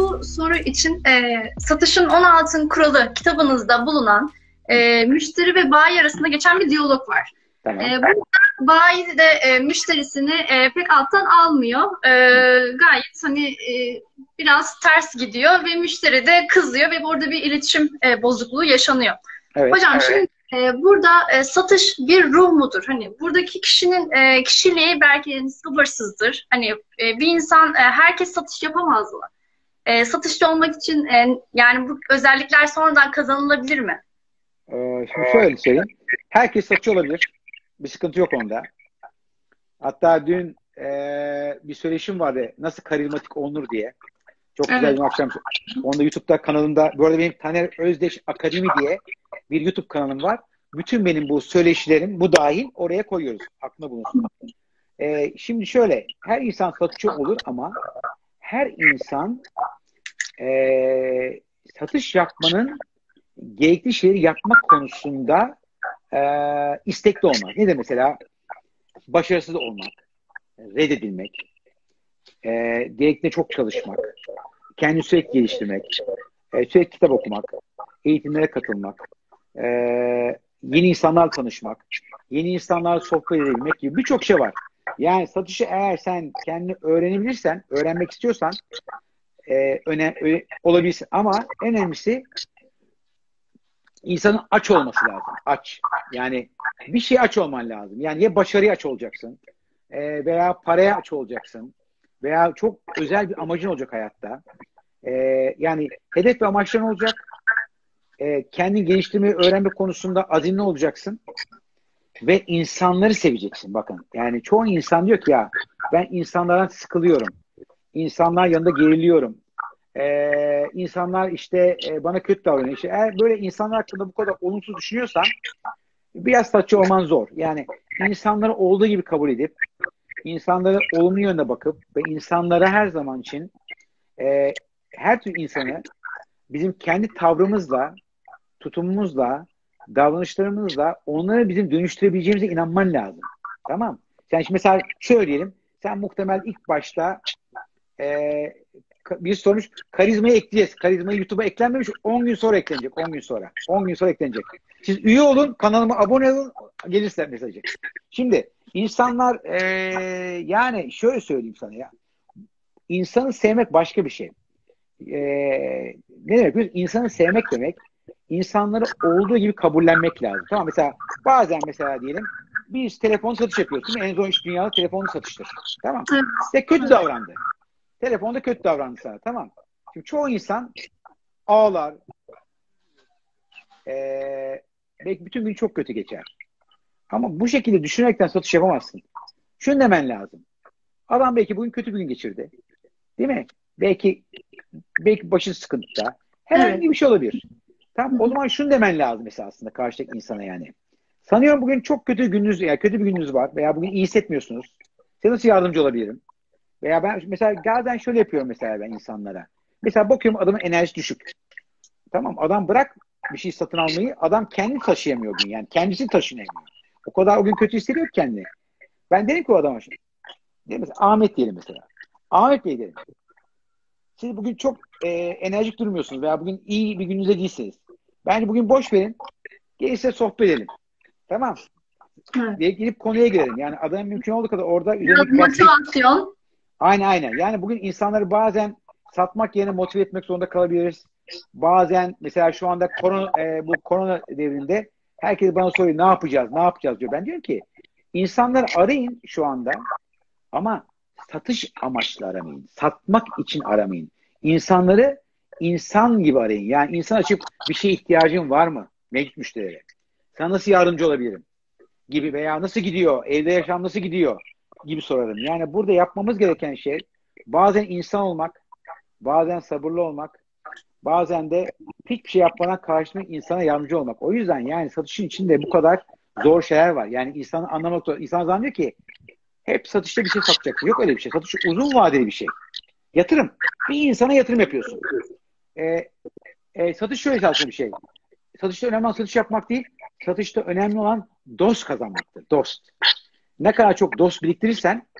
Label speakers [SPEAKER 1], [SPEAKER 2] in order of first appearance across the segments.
[SPEAKER 1] bu soru için Satışın 16 Kuralı kitabınızda bulunan müşteri ve bayi arasında geçen bir diyalog var.
[SPEAKER 2] Tamam.
[SPEAKER 1] Burada bayi de müşterisini pek alttan almıyor. Gayet hani biraz ters gidiyor ve müşteri de kızıyor ve burada bir iletişim bozukluğu yaşanıyor.
[SPEAKER 2] Evet.
[SPEAKER 1] Hocam şimdi burada satış bir ruh mudur? Hani buradaki kişinin kişiliği belki yani sabırsızdır. Hani bir insan herkes satış yapamaz mı? Satışçı olmak için yani bu özellikler sonradan kazanılabilir mi?
[SPEAKER 2] Şimdi şöyle söyleyeyim. Herkes satışçı olabilir. Bir sıkıntı yok onda. Hatta dün bir söyleşim vardı. Nasıl karizmatik olunur diye. Çok güzel bir akşam. Onda YouTube'da kanalımda. Bu arada benim Taner Özdeş Akademi diye bir YouTube kanalım var. Bütün benim bu söyleşilerim, bu dahil oraya koyuyoruz. Aklına bulunsun. Şimdi şöyle. Her insan satışçı olur ama her insan satış yapmanın gerekli şeyleri yapmak konusunda istekli olmak. Ne de mesela başarısız olmak, reddedilmek, gerekli çok çalışmak, kendini sürekli geliştirmek, sürekli kitap okumak, eğitimlere katılmak, yeni insanlarla tanışmak, yeni insanlarla sohbet edebilmek gibi birçok şey var. Yani satışı eğer sen kendini öğrenebilirsen, öğrenmek istiyorsan olabilirsin. Ama en önemlisi insanın aç olması lazım. Aç. Yani bir şeye aç olman lazım. Yani ya başarıya aç olacaksın veya paraya aç olacaksın veya çok özel bir amacın olacak hayatta. Yani hedef ve amaçların olacak. Kendini geliştirmeyi, öğrenme konusunda azimli olacaksın. Ve insanları seveceksin. Bakın. Yani çoğu insan diyor ki ya ben insanlardan sıkılıyorum. İnsanlar yanında geriliyorum. İnsanlar işte bana kötü davranıyor. İşte eğer böyle insanlar hakkında bu kadar olumsuz düşünüyorsan biraz saçma olman zor. Yani insanları olduğu gibi kabul edip insanlara olumlu yönde bakıp ve insanlara her zaman için her tür insanı bizim kendi tavrımızla, tutumumuzla, davranışlarımızla onları bizim dönüştürebileceğimize inanman lazım. Tamam. Sen şimdi mesela söyleyelim. Sen muhtemel ilk başta bir sormuş. Karizmayı ekleyeceğiz. Karizmayı YouTube'a eklenmemiş. 10 gün sonra eklenecek. 10 gün sonra. 10 gün sonra eklenecek. Siz üye olun. Kanalıma abone olun. Gelirse mesajı. Şimdi insanlar yani şöyle söyleyeyim sana ya. İnsanı sevmek başka bir şey. Ne demek? İnsanı sevmek demek insanları olduğu gibi kabullenmek lazım. Tamam, mesela bazen mesela diyelim bir telefon satış yapıyorsun. En zor iş dünyada telefonu satıştır. Tamam. Size kötü davrandı. Telefonda kötü davrandı sana. Tamam. Şimdi çoğu insan ağlar. Belki bütün gün çok kötü geçer. Ama bu şekilde düşünerekten satış yapamazsın. Şunu demen lazım. Adam belki bugün kötü bir gün geçirdi. Değil mi? Belki başı sıkıntıda. Herhangi bir şey olabilir. Tamam, o zaman şunu demen lazım mesela aslında karşıdaki insana yani. Sanıyorum bugün çok kötü gününüz, yani kötü bir gününüz var veya bugün iyi hissetmiyorsunuz. Size nasıl yardımcı olabilirim? Veya ben mesela bazen şöyle yapıyorum mesela ben insanlara. Mesela bakıyorum adamın enerjisi düşük. Tamam, adam bırak bir şey satın almayı, adam kendi taşıyamıyor bugün, yani kendisi taşıyamıyor. O kadar o gün kötü hissediyor ki kendini. Ben dedim ki o adama şimdi. Mesela Ahmet diyelim mesela. Ahmet Bey dedim. Siz bugün çok enerjik durmuyorsunuz veya bugün iyi bir gününüzde değilsiniz. Bence bugün boş verin. Gelirse sohbet edelim. Tamam. Diye gidip konuya girelim. Yani adamın mümkün olduğu kadar orada üzerine
[SPEAKER 1] motivasyon.
[SPEAKER 2] Aynen. Yani bugün insanları bazen satmak yerine motive etmek zorunda kalabiliriz. Bazen mesela şu anda bu korona devrinde herkes bana soruyor ne yapacağız diyor. Ben diyorum ki insanları arayın şu anda ama satış amaçlı aramayın. Satmak için aramayın. İnsanları insan gibi arayın. Yani insan açıp bir şeye ihtiyacın var mı? Mevcut müşterilere. Sana nasıl yardımcı olabilirim? Gibi veya nasıl gidiyor? Evde yaşam nasıl gidiyor? Gibi sorarım. Yani burada yapmamız gereken şey bazen insan olmak, bazen sabırlı olmak, bazen de hiçbir şey yapmadan karşındaki insana yardımcı olmak. O yüzden yani satışın içinde bu kadar zor şeyler var. Yani insanı anlamak zor. İnsan zannediyor ki hep satışta bir şey satacaksın. Yok öyle bir şey. Satış uzun vadeli bir şey. Yatırım. Bir insana yatırım yapıyorsun. Satış şöyle çalışan bir şey. Satışta önemli olan satış yapmak değil. Satışta önemli olan dost kazanmaktır. Dost. Ne kadar çok dost biriktirirsen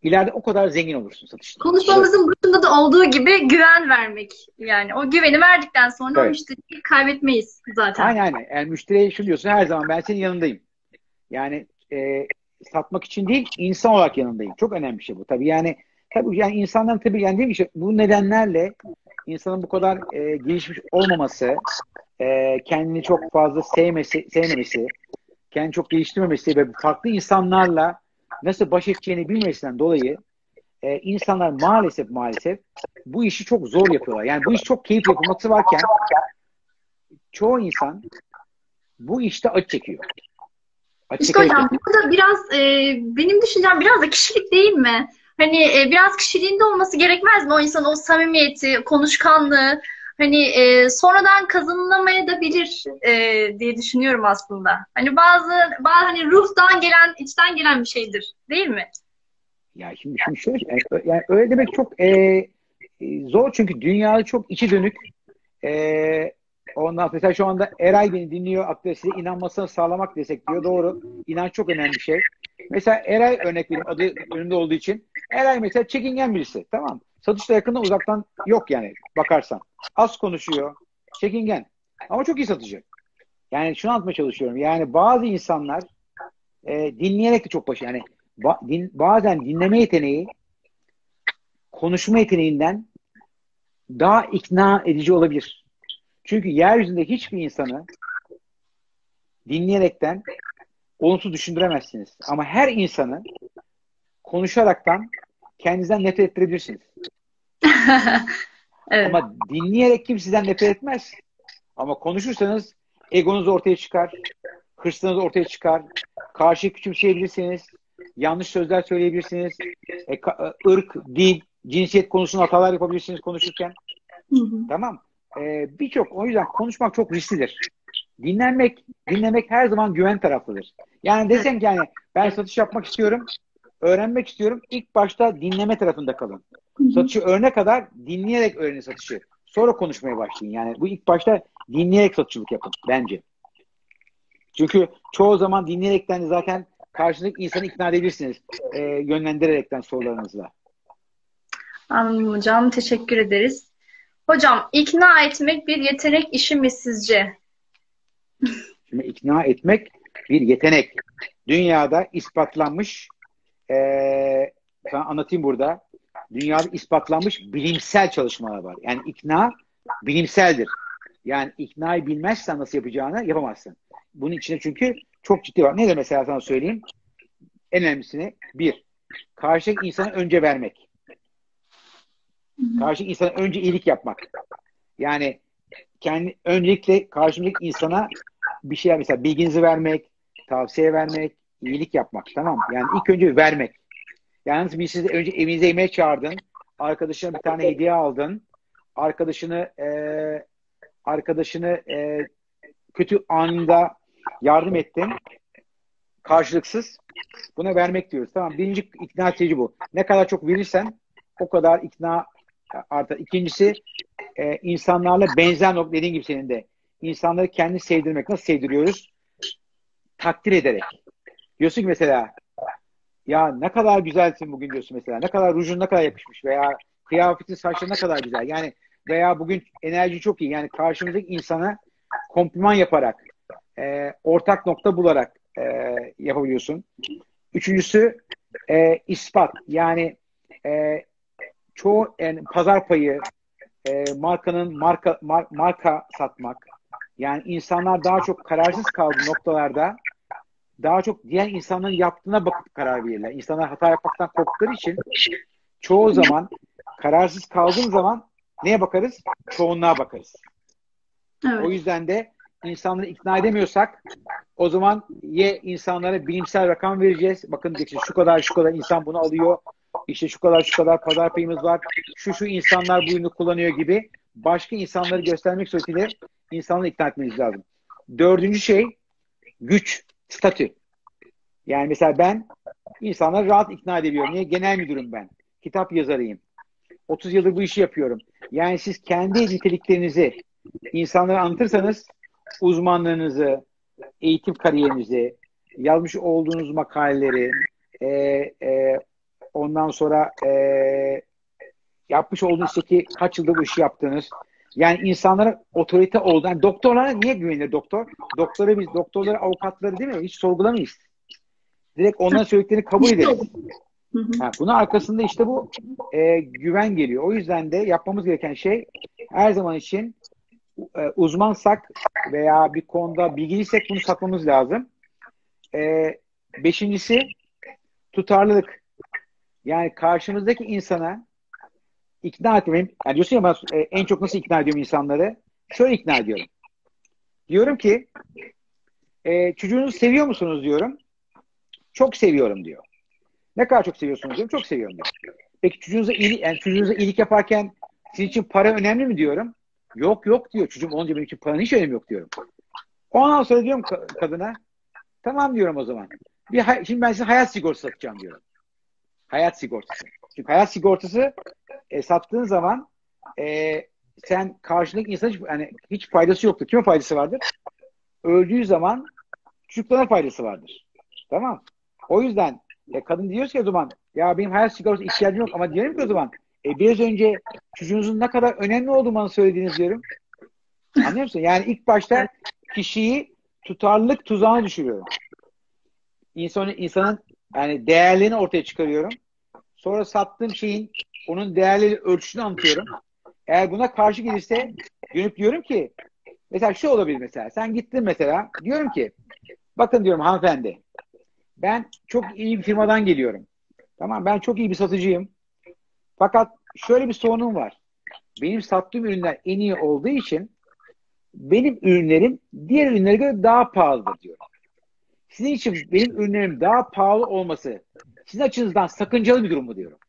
[SPEAKER 2] ileride o kadar zengin olursun satışta.
[SPEAKER 1] Konuşmamızın başında da olduğu gibi güven vermek. Yani o güveni verdikten sonra o
[SPEAKER 2] Evet.
[SPEAKER 1] müşteriyi kaybetmeyiz zaten.
[SPEAKER 2] Aynen. Yani müşteriye şunu diyorsun, her zaman ben senin yanındayım. Yani satmak için değil, insan olarak yanındayım. Çok önemli bir şey bu. Tabii yani insanların tabii yani değil mi işte bu nedenlerle insanın bu kadar gelişmiş olmaması, kendini çok fazla sevmemesi, kendini çok geliştirmemesi ve farklı insanlarla nasıl baş edeceğini bilmesinden dolayı insanlar maalesef bu işi çok zor yapıyorlar. Yani bu iş çok keyif yapılması varken çoğu insan bu işte acı çekiyor. Acı
[SPEAKER 1] İşte
[SPEAKER 2] çekerek
[SPEAKER 1] hocam
[SPEAKER 2] yapıyor.
[SPEAKER 1] burada biraz benim düşüncem biraz da kişilik değil mi? Hani biraz kişiliğinde olması gerekmez mi? O insan o samimiyeti, konuşkanlığı hani sonradan kazanılamayabilir diye düşünüyorum aslında. Hani bazı hani ruhtan gelen, içten gelen bir şeydir, değil mi?
[SPEAKER 2] Ya şimdi şöyle yani öyle demek çok zor çünkü dünyada çok içi dönük. Ondan sonra mesela şu anda Eray beni dinliyor. Hatta size inanmasını sağlamak desek diyor. Doğru. İnanç çok önemli bir şey. Mesela Eray örnek vereyim adı önünde olduğu için. Eray mesela çekingen birisi. Tamam. Satışta yakından uzaktan yok yani bakarsan. Az konuşuyor. Çekingen. Ama çok iyi satıcı. Yani şunu anlatmaya çalışıyorum. Yani bazı insanlar dinleyerek de çok başarılı. Yani bazen dinleme yeteneği konuşma yeteneğinden daha ikna edici olabilir. Çünkü yeryüzünde hiçbir insanı dinleyerekten olumsuz düşündüremezsiniz. Ama her insanı konuşaraktan kendinizden nefret ettirebilirsiniz.
[SPEAKER 1] Evet.
[SPEAKER 2] Ama dinleyerek kim sizden nefret etmez. Ama konuşursanız egonuz ortaya çıkar, hırsınız ortaya çıkar, karşıyı küçümseyebilirsiniz, yanlış sözler söyleyebilirsiniz, ırk, dil, cinsiyet konusunda hatalar yapabilirsiniz konuşurken.
[SPEAKER 1] Hı hı.
[SPEAKER 2] Tamam. O yüzden konuşmak çok risklidir. Dinlemek her zaman güven taraflıdır. Yani
[SPEAKER 1] Evet.
[SPEAKER 2] desen ki yani ben satış yapmak istiyorum, öğrenmek istiyorum. İlk başta dinleme tarafında kalın.
[SPEAKER 1] Hı hı.
[SPEAKER 2] Satışı öğrene kadar dinleyerek öğrenin satışı. Sonra konuşmaya başlayın. Yani bu ilk başta dinleyerek satışçılık yapın bence. Çünkü çoğu zaman dinleyerekten de zaten karşındaki insanı ikna edebilirsiniz. Yönlendirerekten sorularınızla.
[SPEAKER 1] Anladım hocam. Teşekkür ederiz. Hocam ikna etmek bir yetenek işi mi sizce?
[SPEAKER 2] Şimdi ikna etmek bir yetenek. Dünyada ispatlanmış sana anlatayım burada. Dünyada ispatlanmış bilimsel çalışmalar var. Yani ikna bilimseldir. Yani iknayı bilmezsen nasıl yapacağını yapamazsın. Bunun içinde çünkü çok ciddi var. Ne de mesela sana söyleyeyim. En önemlisini bir, karşıdaki insana önce vermek. Karşıdaki insana önce iyilik yapmak. Yani öncelikle karşımdaki insana bir şey mesela bilginizi vermek, tavsiye vermek, iyilik yapmak. Tamam mı? Yani ilk önce vermek. Yani bir sizi önce evinize yemeğe çağırdın. Arkadaşına bir tane hediye aldın. Arkadaşını kötü anında yardım ettin. Karşılıksız. Buna vermek diyoruz. Tamam. Birinci ikna edici bu. Ne kadar çok verirsen o kadar ikna artar. İkincisi insanlarla benzer nokta dediğin gibi senin de. İnsanları kendini sevdirmek. Nasıl sevdiriyoruz? Takdir ederek. Diyorsun ki mesela ya ne kadar güzelsin bugün diyorsun mesela. Ne kadar rujun ne kadar yakışmış veya kıyafetin saçların ne kadar güzel. Yani veya bugün enerji çok iyi. Yani karşımızdaki insana kompliman yaparak ortak nokta bularak yapabiliyorsun. Üçüncüsü ispat. Yani çoğu yani pazar payı marka satmak. Yani insanlar daha çok kararsız kaldığı noktalarda daha çok diğer insanların yaptığına bakıp karar verirler. İnsanlar hata yapmaktan korktukları için çoğu zaman kararsız kaldığım zaman neye bakarız? Çoğunluğa bakarız. O
[SPEAKER 1] Evet.
[SPEAKER 2] yüzden de insanları ikna edemiyorsak o zaman insanlara bilimsel rakam vereceğiz. Bakın işte şu kadar insan bunu alıyor. İşte şu kadar pazar payımız var. Şu insanlar bu ürünü kullanıyor gibi başka insanları göstermek suretiyle insanları ikna etmeniz lazım. Dördüncü şey güç, statü. Yani mesela ben insanları rahat ikna edebiliyorum. Niye? Genel müdürüm ben. Kitap yazarıyım. 30 yıldır bu işi yapıyorum. Yani siz kendi niteliklerinizi insanlara anlatırsanız uzmanlığınızı, eğitim kariyerinizi, yazmış olduğunuz makaleleri, e, e, Ondan sonra yapmış olduğunuz işteki kaç yıldır bu işi yaptığınız. Yani insanlara otorite olduğu. Yani doktorlara niye güvenilir doktor? Doktorları, avukatları değil mi? Hiç sorgulamayız. Direkt onların söylediklerini kabul ederiz. Ha, bunun arkasında işte bu güven geliyor. O yüzden de yapmamız gereken şey her zaman için uzmansak veya bir konuda bilgiliysek bunu satmamız lazım. Beşincisi tutarlılık. Yani karşımızdaki insana ikna etmem. Yani diyorsun ya ben en çok nasıl ikna ediyorum insanları? Şöyle ikna ediyorum. Diyorum ki çocuğunuzu seviyor musunuz diyorum. Çok seviyorum diyor. Ne kadar çok seviyorsunuz diyorum. Çok seviyorum diyor. Peki çocuğunuza iyilik yaparken sizin için para önemli mi diyorum. Yok yok diyor. Çocuğum olunca benim için paranın hiç önemi yok diyorum. Ondan sonra diyorum kadına tamam diyorum o zaman. Şimdi ben size hayat sigortası satacağım diyorum. Hayat sigortası. Çünkü hayat sigortası sattığın zaman sen karşındaki insan hiç faydası yoktur. Kime faydası vardır? Öldüğü zaman çocuklarına faydası vardır. Tamam. O yüzden kadın diyor ki o zaman ya benim hayat sigortası ihtiyacım yok ama diyorum ki o zaman biraz önce çocuğunuzun ne kadar önemli olduğunu bana söylediğiniz diyorum. Anlıyor musun? Yani ilk başta kişiyi tutarlılık tuzağına düşürüyorum. İnsanın yani değerlerini ortaya çıkarıyorum. Sonra sattığım şeyin onun değerleri ölçüsünü anlatıyorum. Eğer buna karşı gelirse dönüp diyorum ki mesela şu olabilir mesela. Sen gittin mesela diyorum ki bakın diyorum hanımefendi ben çok iyi bir firmadan geliyorum. Tamam ben çok iyi bir satıcıyım. Fakat şöyle bir sorunum var. Benim sattığım ürünler en iyi olduğu için benim ürünlerim diğer ürünlere göre daha pahalıdır diyorum. Sizin için benim ürünlerim daha pahalı olması sizin açınızdan sakıncalı bir durum mu diyorum.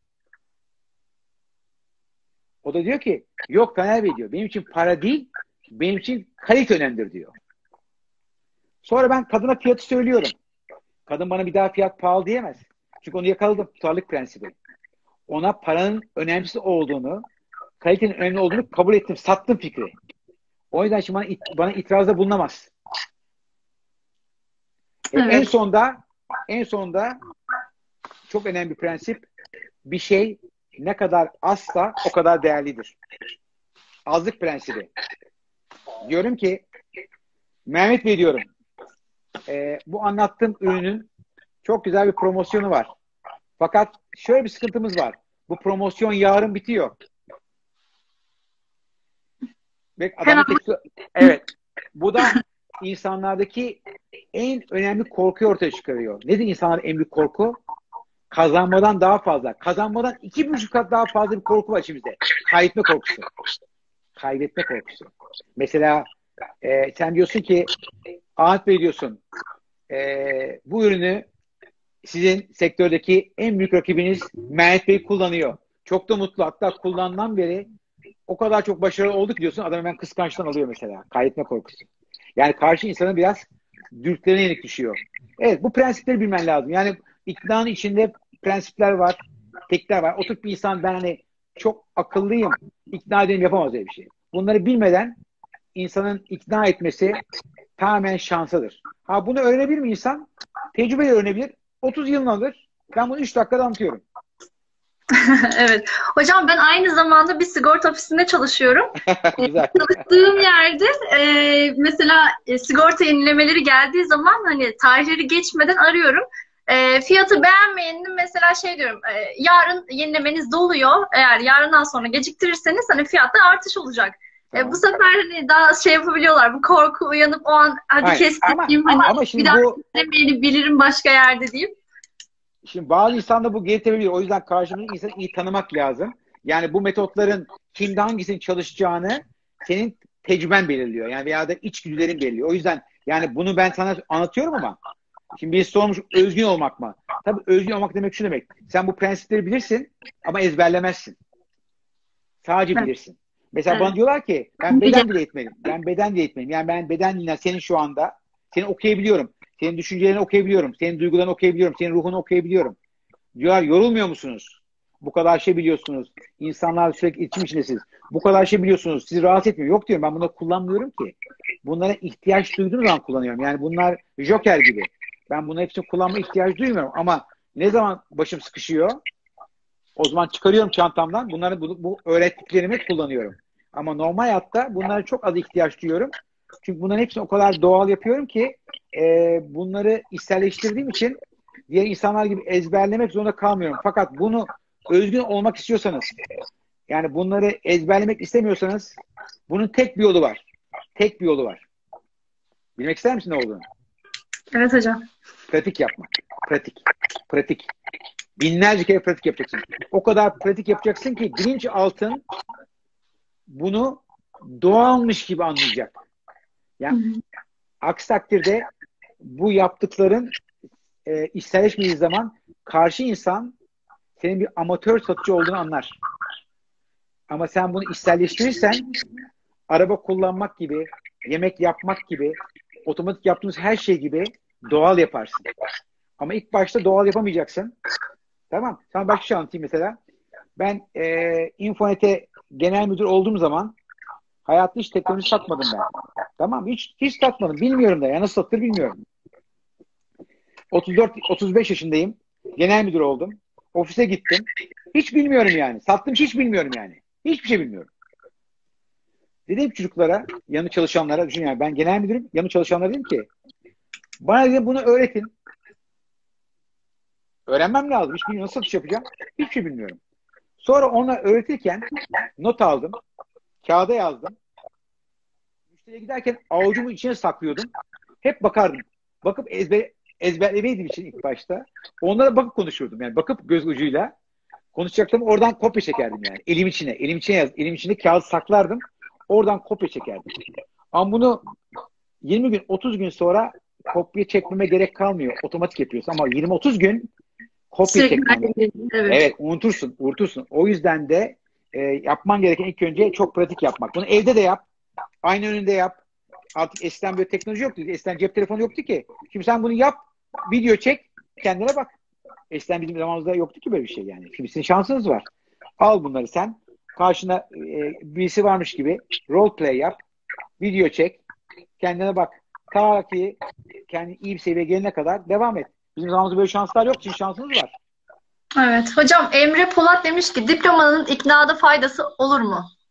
[SPEAKER 2] O da diyor ki yok Taner Bey diyor. Benim için para değil benim için kalite önemlidir diyor. Sonra ben kadına fiyatı söylüyorum. Kadın bana bir daha fiyat pahalı diyemez. Çünkü onu yakaladım. Tutarlılık prensibi. Ona paranın önemlisi olduğunu, kalitenin önemli olduğunu kabul ettim. Sattım fikri. O yüzden şimdi bana itirazda bulunamaz. Evet. En sonda çok önemli bir prensip. Bir şey ne kadar azsa o kadar değerlidir. Azlık prensibi. Diyorum ki Mehmet Bey diyorum bu anlattığım ürünün çok güzel bir promosyonu var. Fakat şöyle bir sıkıntımız var. Bu promosyon yarın bitiyor. Evet. Bu da insanlardaki en önemli korkuyu ortaya çıkarıyor. Nedir insanların en büyük korku? Kazanmadan daha fazla. Kazanmadan 2,5 kat daha fazla bir korku var içimizde. Kaybetme korkusu. Kaybetme korkusu. Mesela sen diyorsun ki Ahmet Bey diyorsun bu ürünü sizin sektördeki en büyük rakibiniz Mehmet Bey kullanıyor. Çok da mutlu. Hatta kullanılan beri o kadar çok başarılı olduk diyorsun. Adam hemen kıskançtan alıyor mesela. Kaybetme korkusu. Yani karşı insanın biraz dürtülerine yenik düşüyor. Evet bu prensipleri bilmen lazım. Yani iknanın içinde prensipler var. Teknikler var. Oturup bir insan ben hani çok akıllıyım. İkna edeyim yapamaz öyle bir şey. Bunları bilmeden insanın ikna etmesi tamamen şansıdır. Ha bunu öğrenebilir mi insan? Tecrübeyle öğrenebilir. 30 yılını alır. Ben bunu 3 dakikada anlatıyorum.
[SPEAKER 1] Evet. Hocam ben aynı zamanda bir sigorta ofisinde çalışıyorum.
[SPEAKER 2] Güzel.
[SPEAKER 1] Çalıştığım yerde mesela sigorta yenilemeleri geldiği zaman hani tarihleri geçmeden arıyorum. Fiyatı beğenmeyenin mesela şey diyorum yarın yenilemeniz doluyor. Eğer yarından sonra geciktirirseniz hani fiyatta artış olacak. Tamam. Bu sefer hani daha şey yapabiliyorlar. Bu korku uyanıp o an hadi kestireyim hani
[SPEAKER 2] ama şimdi
[SPEAKER 1] bir daha yenilemeyeni bilirim başka yerde diyeyim.
[SPEAKER 2] Şimdi bazı insanda bu gelişebiliyor. O yüzden karşımızdaki insanı iyi tanımak lazım. Yani bu metotların kimde hangisinin çalışacağını senin tecrüben belirliyor. Yani veya da içgüdülerin belirliyor. O yüzden yani bunu ben sana anlatıyorum ama şimdi bir sormuş özgün olmak mı? Tabii özgün olmak demek şu demek. Sen bu prensipleri bilirsin ama ezberlemezsin. Sadece bilirsin. Mesela bana diyorlar ki ben beden dili eğitmenim. Ben beden dili eğitmenim. Yani ben beden dilinden senin şu anda seni okuyabiliyorum. Senin düşüncelerini okuyabiliyorum. Senin duygularını okuyabiliyorum. Senin ruhunu okuyabiliyorum. Diyorlar yorulmuyor musunuz? Bu kadar şey biliyorsunuz. İnsanlar sürekli iletişim içindesiniz. Bu kadar şey biliyorsunuz. Sizi rahatsız etmiyor. Yok diyorum ben bunları kullanmıyorum ki. Bunlara ihtiyaç duyduğum zaman kullanıyorum. Yani bunlar joker gibi. Ben bunların hepsini kullanma ihtiyacı duymuyorum. Ama ne zaman başım sıkışıyor? O zaman çıkarıyorum çantamdan. Bunları bu öğrettiklerimi kullanıyorum. Ama normal hayatta bunlara çok az ihtiyaç duyuyorum. Çünkü bunların hepsini o kadar doğal yapıyorum ki bunları içselleştirdiğim için diğer insanlar gibi ezberlemek zorunda kalmıyorum. Fakat bunu özgün olmak istiyorsanız, yani bunları ezberlemek istemiyorsanız bunun tek bir yolu var. Tek bir yolu var. Bilmek ister misin ne olduğunu?
[SPEAKER 1] Evet hocam.
[SPEAKER 2] Pratik yapmak. Pratik. Pratik. Binlerce kere pratik yapacaksın. O kadar pratik yapacaksın ki bilinçaltın bunu doğalmış gibi anlayacak. Yani aksi takdirde bu yaptıkların içselleşmediği zaman karşı insan senin bir amatör satıcı olduğunu anlar. Ama sen bunu içselleştirirsen araba kullanmak gibi, yemek yapmak gibi, otomatik yaptığımız her şey gibi doğal yaparsın. Ama ilk başta doğal yapamayacaksın. Tamam. Sana başka bir şey anlatayım mesela. Ben Infonet'e genel müdür olduğum zaman hayatta hiç teknoloji satmadım ben. Tamam. Hiç satmadım. Bilmiyorum da. Ya nasıl satılır bilmiyorum. 34-35 yaşındayım. Genel müdür oldum. Ofise gittim. Hiç bilmiyorum yani. Sattım hiç bilmiyorum yani. Hiçbir şey bilmiyorum. Dedim çocuklara, yanı çalışanlara, düşün yani ben genel müdürüm, yanı çalışanlara dedim ki bana dedim bunu öğretin. Öğrenmem lazım. Hiç bilmiyorum. Nasıl satış yapacağım? Hiçbir şey bilmiyorum. Sonra ona öğretirken not aldım. Kağıda yazdım. Müşteriye giderken avucumun içine saklıyordum. Hep bakardım. Bakıp ezberlemeydim için ilk başta. Onlara bakıp konuşurdum. Yani bakıp göz ucuyla konuşacaktım. Oradan kopya çekerdim yani. Elim içine. Elim içinde kağıt saklardım. Oradan kopya çekerdim. Ama bunu 20 gün, 30 gün sonra kopya çekmeme gerek kalmıyor. Otomatik yapıyorsun. Ama 20-30 gün kopya çekmen.
[SPEAKER 1] Evet.
[SPEAKER 2] Evet, unutursun. O yüzden de yapman gereken ilk önce çok pratik yapmak. Bunu evde de yap. Aynı önünde yap. Artık eskiden böyle teknoloji yoktu. Eskiden cep telefonu yoktu ki. Şimdi sen bunu yap, video çek, kendine bak. Eskiden bizim zamanımızda yoktu ki böyle bir şey yani. Şimdi sizin şansınız var. Al bunları sen. Karşına birisi varmış gibi role play yap. Video çek. Kendine bak. Ta ki kendi iyi bir seviyeye gelene kadar devam et. Bizim zamanımızda böyle şanslar yok. Sizin şansınız var.
[SPEAKER 1] Evet. Hocam Emre Polat demiş ki diplomanın iknada faydası olur mu?